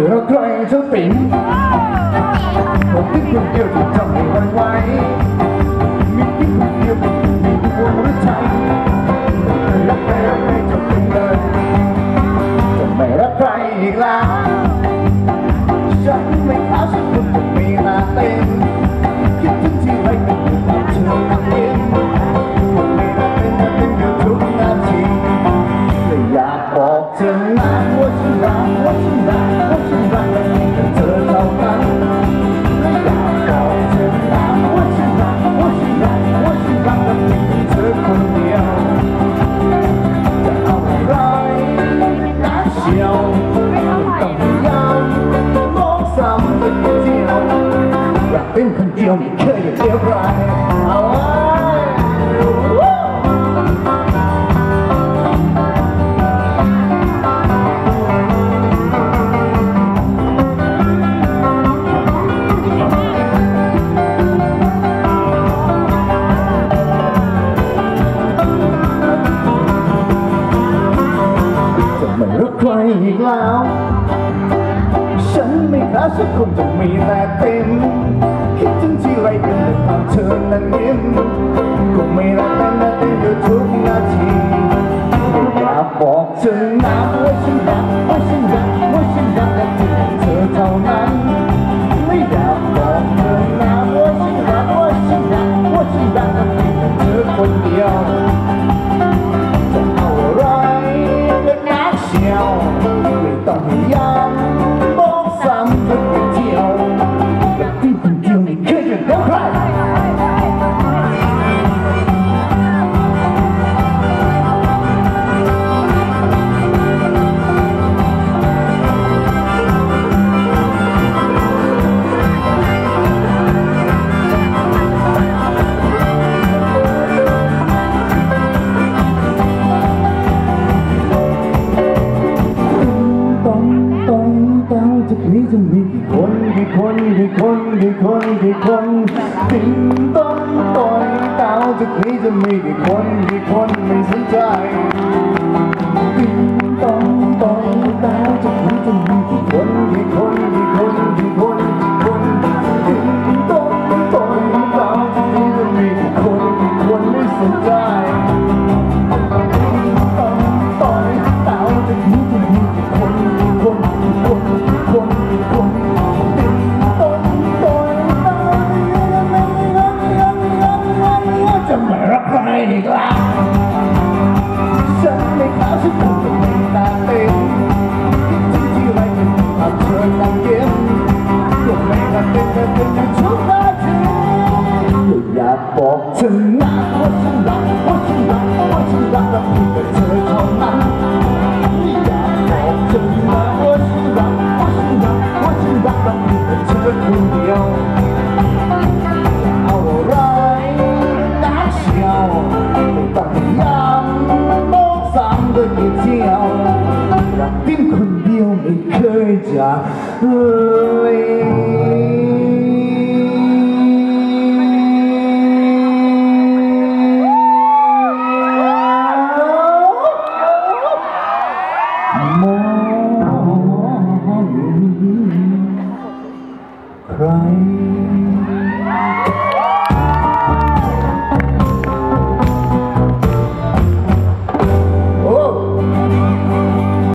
รักใครสักติ่งคนที่คนเดียวที่ทำให้วันไหวมีที่คนเดียวมีดวงหัวใจรักใครรักใครจะเป็นเลยจะไม่รักใครอีกแล้วฉันไม่อาจจะคุณจะมีหน้าเต้นคิดถึงที่ไรเป็นอยู่กับเธอทั้งเย็นคุณมีหน้าเต้นอยู่ทุกนาทีเลยอยากบอกเธอนะว่าฉันรักว่าฉันรักว่าฉันรักแต่เธอเท่านั้นเลยอยากบอกเธอนะว่าฉันรักว่าฉันรักว่าฉันรักและเพียงเธอคนเดียวจะเอาอะไรนักเชียวไม่ต้องพยายามมองซ้ำเป็นเดียวรักเป็นคนเดียวไม่เคยเดียวใครเอาไว้ไม่รักใครอีกแล้วฉันไม่ค้าสักคนจะมีแต่เต็มคิดถึงที่ไรเป็นแต่ภาพเธอนั้นยิ้มก็ไม่รักแต่นาทีอยู่ทุกนาทีอยากบอกเธอนะว่าฉันรักว่าฉันรักว่าฉันรักและเพียงเธอเท่านั้นไม่อยากบอกเธอนะว่าฉันรักว่าฉันรักว่าฉันรักและเพียงเธอคนเดียวจะเอาอะไรไม่ต้องพยายามบอกซ้ำทุกเที่ยวรักที่คนเดียวไม่เคยจะรักใครจากนี้จะมีกี่คนกี่คนกี่คนกี่คนกี่คนติงต้นต่อยดาวจากนี้จะมีกี่คนกี่คนไม่สนใจติงต้นต่อยดาวจากนี้จะมีกี่คนกี่คนกี่คนกี่คนกี่คนติงต้นต่อยดาวจากนี้จะมีกี่คนกี่คนไม่สนใจต่อยดาวจากนี้จะมีกี่คนกี่คนกี่คนจะไม่รักใครอีกแล้วฉันไม่ค้าสักคนจะมีตาเต็มคิดถึงที่ไรเป็นภาพเธอนั่งเย็นก็ไม่รักเป็นอยู่ทุกนาทีอยากบอกเธอนะว่าฉันรักว่าฉันรักว่าฉันรักและเพียงเธอเท่านั้นอยากบอกเธอนะว่าฉันรักว่าฉันรักว่าฉันรักและเพียงเธอคนเดียวเอาอะไรไม่ต้องพยายามบอกซ้ำเดินเที่ยวรักเพียงคนเดียวไม่เคยจะมองใคร